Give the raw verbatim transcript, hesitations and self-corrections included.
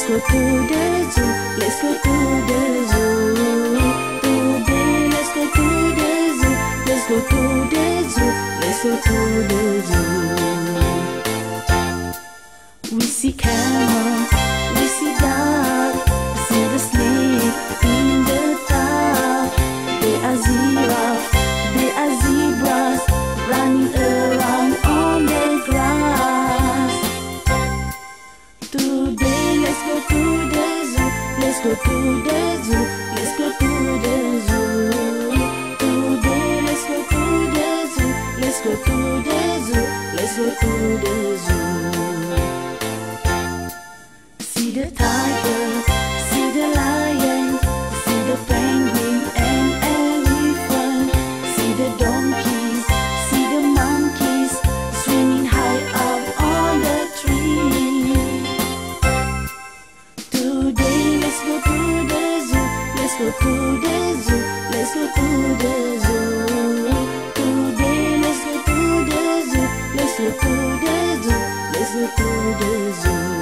let's go to the zoo, let's go to the zoo. Today, let's go to the zoo, let's go to the zoo, let's go to the zoo. We see camel, we see dog, see the snake in the dark. They are giraffe, they are zebras, running around on the grass. Today, let's go to the zoo, let's go to the zoo, let's go to the zoo. Today, let's go to the zoo, let's go to the zoo, let's go to the zoo. See the tiger, see the lion, see the penguin and elephant, see the donkeys, see the monkeys swimming high up on the tree. Today, let's go to the zoo, let's go to the zoo, let's go to the zoo. Today, let's go to the zoo, let's go to the zoo, let's go to the zoo.